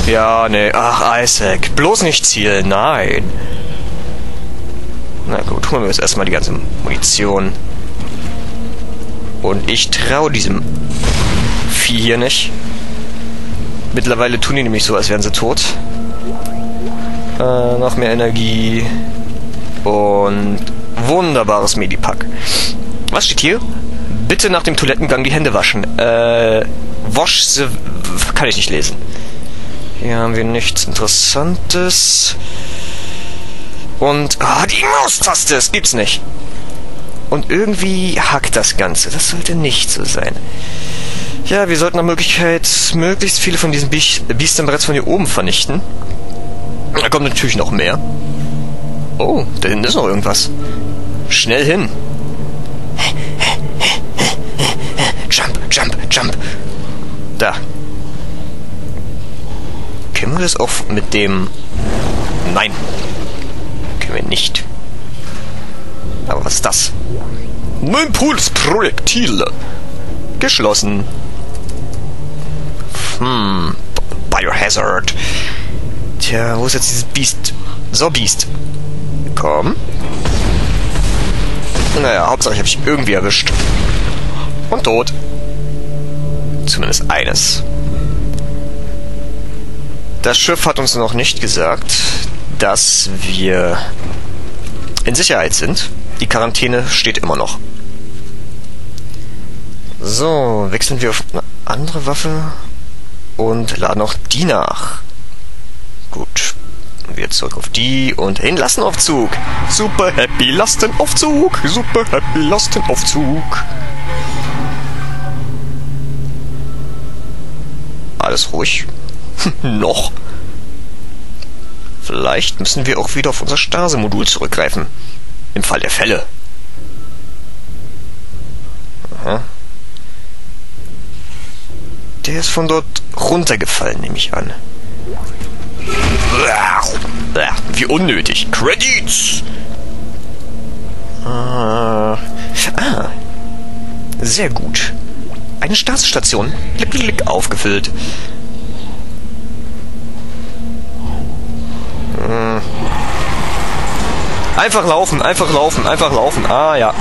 Ja, nee. Ach, Isaac. Bloß nicht zielen. Nein. Na gut, holen wir jetzt erstmal die ganze Munition. Und ich traue diesem Vieh hier nicht. Mittlerweile tun die nämlich so, als wären sie tot. Noch mehr Energie. Und wunderbares Medipack. Was steht hier? Bitte nach dem Toilettengang die Hände waschen. Wash the... Kann ich nicht lesen. Hier haben wir nichts Interessantes. Und... die Maustaste! Das gibt's nicht. Und irgendwie hackt das Ganze. Das sollte nicht so sein. Ja, wir sollten nach Möglichkeit möglichst viele von diesen Biestern bereits von hier oben vernichten. Da kommt natürlich noch mehr. Oh, da hinten ist noch irgendwas. Schnell hin. Jump, jump, jump. Da. Können wir das auch mit dem... Nein. Können wir nicht. Aber was ist das? Impulsprojektile. Geschlossen. Biohazard. Tja, wo ist jetzt dieses Biest? So, Biest. Komm. Naja, Hauptsache ich habe dich irgendwie erwischt. Und tot. Zumindest eines. Das Schiff hat uns noch nicht gesagt, dass wir in Sicherheit sind. Die Quarantäne steht immer noch. So, wechseln wir auf eine andere Waffe und laden auch die nach. Gut. Wir zurück auf die und hin, Lastenaufzug. Super happy Lastenaufzug. Super happy Lastenaufzug. Alles ruhig. Noch. Vielleicht müssen wir auch wieder auf unser Stase-Modul zurückgreifen. Im Fall der Fälle. Aha. Der ist von dort runtergefallen, nehme ich an. Wie unnötig. Credits! Sehr gut. Eine Stasi-Station. Klick, klick, klick, aufgefüllt. Einfach laufen, einfach laufen, einfach laufen. Ah, ja.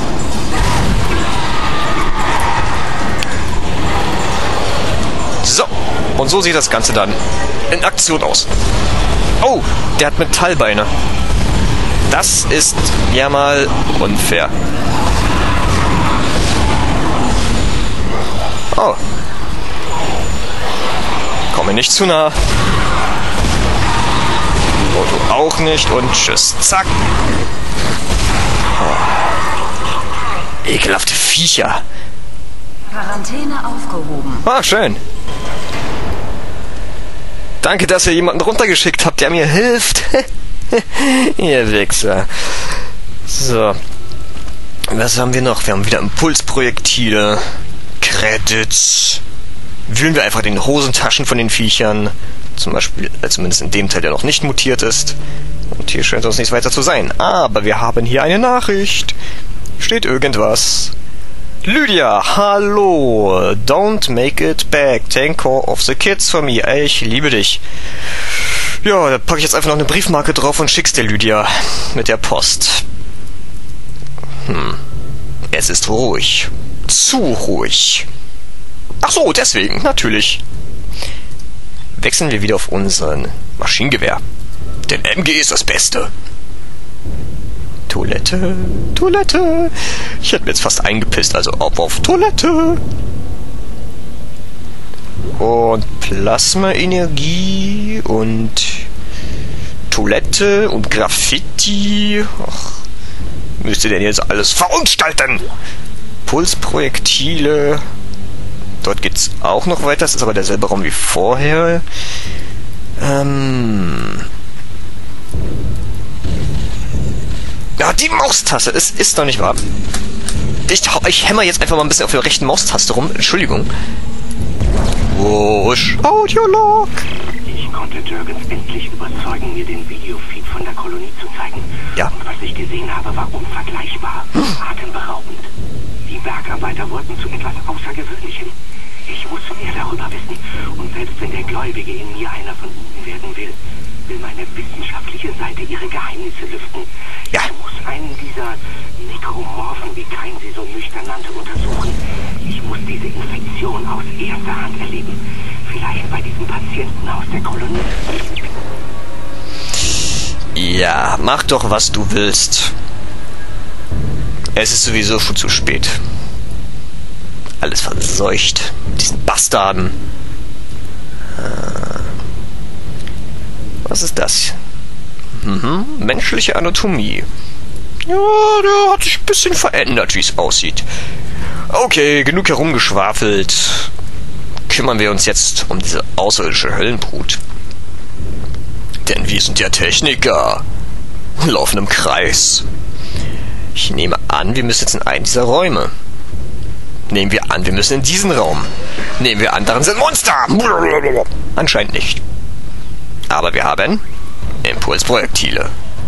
So. Und so sieht das Ganze dann in Aktion aus. Oh, der hat Metallbeine. Das ist ja mal unfair. Oh. Komme nicht zu nah. Oh, du auch nicht. Und tschüss. Zack. Oh. Ekelhafte Viecher. Quarantäne aufgehoben. Ah, schön. Danke, dass ihr jemanden runtergeschickt habt, der mir hilft. Ihr Wichser. So. Was haben wir noch? Wir haben wieder Impulsprojektile. Credits. Wühlen wir einfach in den Hosentaschen von den Viechern. Zum Beispiel, zumindest in dem Teil, der noch nicht mutiert ist. Und hier scheint uns nichts weiter zu sein. Aber wir haben hier eine Nachricht. Steht irgendwas. Lydia, hallo. Don't make it back. Take care of the kids for me. Ich liebe dich. Ja, da packe ich jetzt einfach noch eine Briefmarke drauf und schick's dir, Lydia. Mit der Post. Es ist ruhig. Zu ruhig. Ach so, deswegen, natürlich. Wechseln wir wieder auf unseren Maschinengewehr. Denn MG ist das Beste. Toilette, Toilette. Ich hätte mir jetzt fast eingepisst, also auf Toilette. Und Plasmaenergie und Toilette und Graffiti. Ach, müsst ihr denn jetzt alles verunstalten? Pulsprojektile. Dort geht's auch noch weiter. Das ist aber derselbe Raum wie vorher. Ja, die Maustaste. Es ist doch nicht wahr. Ich hämmer jetzt einfach mal ein bisschen auf der rechten Maustaste rum. Entschuldigung. Wusch. Audiolog. Ich konnte Jürgens endlich überzeugen, mir den Videofeed von der Kolonie zu zeigen. Ja. Und was ich gesehen habe, war unvergleichbar. Atemberaubend. Die Bergarbeiter wollten zu etwas Außergewöhnlichem. Ich muss mehr darüber wissen. Und selbst wenn der Gläubige in mir einer von ihnen werden will, will meine wissenschaftliche Seite ihre Geheimnisse lüften. Ja. Ich muss einen dieser Nekromorphen, wie Kain sie so nüchtern nannte, untersuchen. Ich muss diese Infektion aus erster Hand erleben. Vielleicht bei diesem Patienten aus der Kolonie. Ja, mach doch, was du willst. Es ist sowieso schon zu spät. Alles verseucht. Mit diesen Bastarden. Was ist das? Menschliche Anatomie. Ja, der hat sich ein bisschen verändert, wie es aussieht. Okay, genug herumgeschwafelt. Kümmern wir uns jetzt um diese außerirdische Höllenbrut. Denn wir sind ja Techniker. Laufen im Kreis. Ich nehme an, wir müssen jetzt in einen dieser Räume. Nehmen wir an, wir müssen in diesen Raum. Nehmen wir an, darin sind Monster. Anscheinend nicht. Aber wir haben Impulsprojektile.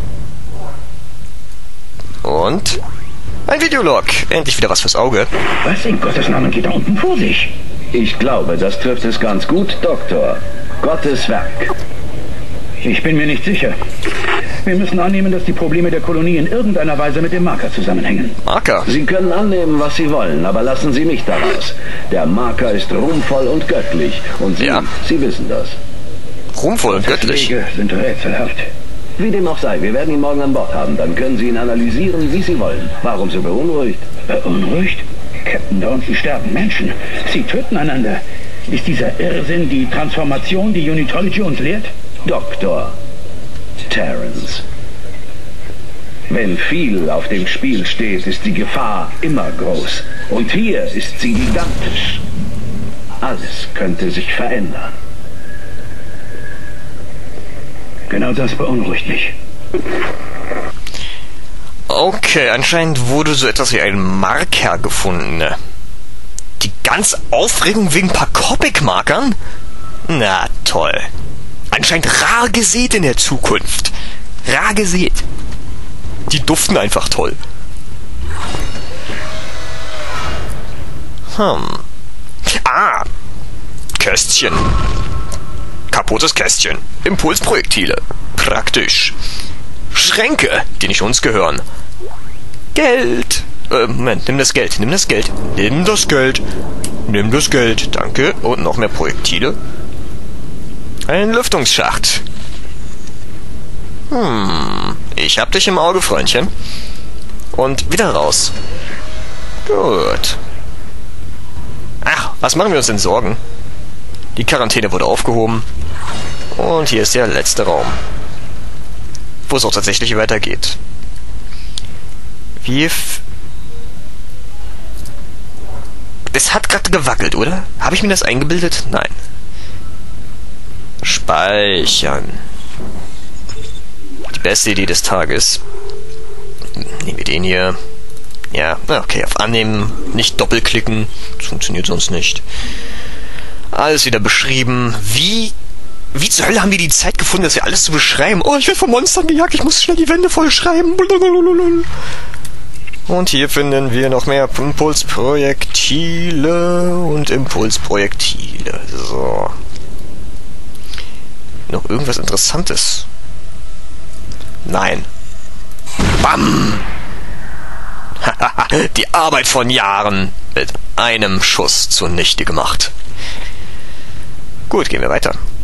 Und ein Videolog. Endlich wieder was fürs Auge. Was in Gottes Namen geht da unten vor sich? Ich glaube, das trifft es ganz gut, Doktor. Gottes Werk. Ich bin mir nicht sicher. Wir müssen annehmen, dass die Probleme der Kolonie in irgendeiner Weise mit dem Marker zusammenhängen. Marker? Sie können annehmen, was Sie wollen, aber lassen Sie mich daraus. Der Marker ist ruhmvoll und göttlich. Und Sie, Ja. Sie wissen das. Ruhmvoll und göttlich. Wege sind rätselhaft. Wie dem auch sei, wir werden ihn morgen an Bord haben. Dann können Sie ihn analysieren, wie Sie wollen. Warum so beunruhigt? Beunruhigt? Captain, da unten sterben Menschen. Sie töten einander. Ist dieser Irrsinn die Transformation, die Unitology uns lehrt? Doktor Terrence. Wenn viel auf dem Spiel steht, ist die Gefahr immer groß. Und hier ist sie gigantisch. Alles könnte sich verändern. Genau das beunruhigt mich. Okay, anscheinend wurde so etwas wie ein Marker gefunden. Die ganze Aufregung wegen ein paar Copic-Markern? Na toll. Anscheinend rar gesät in der Zukunft. Rar gesät. Die duften einfach toll. Ah. Kästchen. Kaputtes Kästchen. Impulsprojektile. Praktisch. Schränke, die nicht uns gehören. Geld. Moment, nimm das Geld. Nimm das Geld. Nimm das Geld. Nimm das Geld. Danke. Und noch mehr Projektile. Ein Lüftungsschacht. Ich hab dich im Auge, Freundchen. Und wieder raus. Gut. Ach, was machen wir uns denn Sorgen? Die Quarantäne wurde aufgehoben. Und hier ist der letzte Raum. Wo es auch tatsächlich weitergeht. Es hat gerade gewackelt, oder? Habe ich mir das eingebildet? Nein. Speichern. Die beste Idee des Tages. Nehmen wir den hier. Ja, okay, auf Annehmen. Nicht doppelklicken. Das funktioniert sonst nicht. Alles wieder beschrieben. Wie zur Hölle haben wir die Zeit gefunden, das hier alles zu beschreiben? Oh, ich werde von Monstern gejagt. Ich muss schnell die Wände vollschreiben. Und hier finden wir noch mehr Impulsprojektile und Impulsprojektile. So. Noch irgendwas Interessantes? Nein. Bam! Die Arbeit von Jahren mit einem Schuss zunichte gemacht. Gut, gehen wir weiter.